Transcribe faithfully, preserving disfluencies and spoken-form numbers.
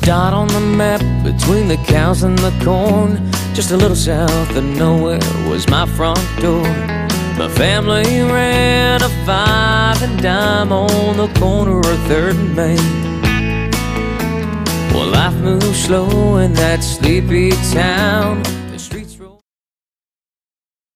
dot on the map between the cows and the corn. Just a little south of nowhere was my front door. My family ran a five and dime on the corner of third and Main. Well, life moves slow in that sleepy town.